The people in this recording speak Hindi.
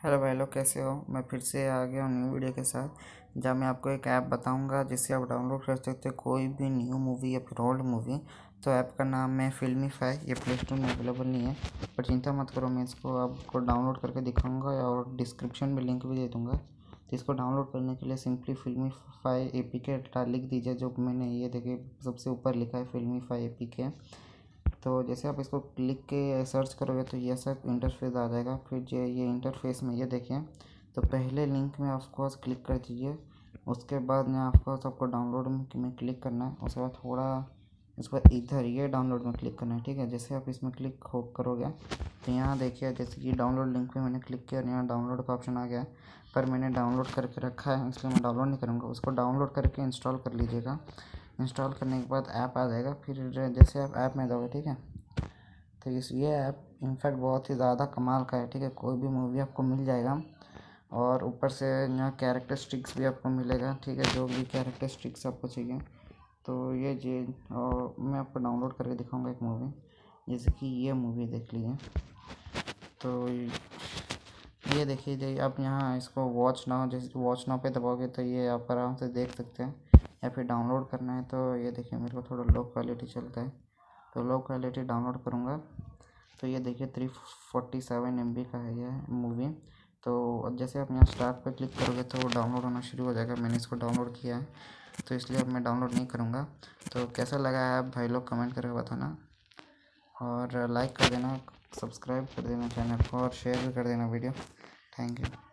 हेलो भाई लोग, कैसे हो। मैं फिर से आ गया हूँ न्यू वीडियो के साथ, जहाँ मैं आपको एक ऐप बताऊंगा जिससे आप डाउनलोड कर सकते हैं कोई भी न्यू मूवी या फिर ओल्ड मूवी। तो ऐप का नाम है फिल्मीफाई। ये प्ले स्टोर में अवेलेबल नहीं है, पर चिंता मत करो, मैं इसको आपको डाउनलोड करके दिखाऊंगा और डिस्क्रिप्शन में लिंक भी दे दूँगा। तो इसको डाउनलोड करने के लिए सिंपली फिल्मीफाई APK लिख दीजिए। जो मैंने ये देखिए सबसे ऊपर लिखा है फिल्मीफाई APK। तो जैसे आप इसको क्लिक के सर्च करोगे तो ये सब इंटरफेस आ जाएगा। फिर ये इंटरफेस में ये देखिए, तो पहले लिंक में ऑफकोर्स क्लिक कर दीजिए। उसके बाद में ऑफकोर्स आपको डाउनलोड में क्लिक करना है। उसके बाद थोड़ा उसके बाद इधर ये डाउनलोड में क्लिक करना है, ठीक है। जैसे आप इसमें क्लिक हो करोगे तो यहाँ देखिए, जैसे कि डाउनलोड लिंक पे मैंने क्लिक किया और यहाँ डाउनलोड का ऑप्शन आ गया है। पर मैंने डाउनलोड करके रखा है, इसलिए मैं डाउनलोड नहीं करूँगा। उसको डाउनलोड करके इंस्टॉल कर लीजिएगा। इंस्टॉल करने के बाद ऐप आ जाएगा। फिर जैसे आप ऐप में जाओगे, ठीक है, तो ये ऐप इनफैक्ट बहुत ही ज़्यादा कमाल का है, ठीक है। कोई भी मूवी आपको मिल जाएगा और ऊपर से यहाँ कैरेक्टरिस्टिक्स भी आपको मिलेगा, ठीक है। जो भी कैरेक्टरिस्टिक्स आपको चाहिए तो ये जी। और मैं आपको डाउनलोड करके दिखाऊंगा एक मूवी, जैसे कि ये मूवी देख लीजिए। तो ये देखिए, जो आप यहाँ इसको वॉच नाउ, जैसे वॉच नाउ पे दबाओगे तो ये आप आराम से देख सकते हैं। या फिर डाउनलोड करना है तो ये देखिए, मेरे को थोड़ा लो क्वालिटी चलता है तो लो क्वालिटी डाउनलोड करूँगा। तो ये देखिए 347 MB का है ये मूवी। तो जैसे आप यहाँ स्टार्ट पे क्लिक करोगे तो वो डाउनलोड होना शुरू हो जाएगा। मैंने इसको डाउनलोड किया है तो इसलिए अब मैं डाउनलोड नहीं करूँगा। तो कैसा लगा है आप भाई लोग कमेंट करके बताना, और लाइक कर देना, सब्सक्राइब कर देना चैनल को, और शेयर भी कर देना वीडियो। Thank you.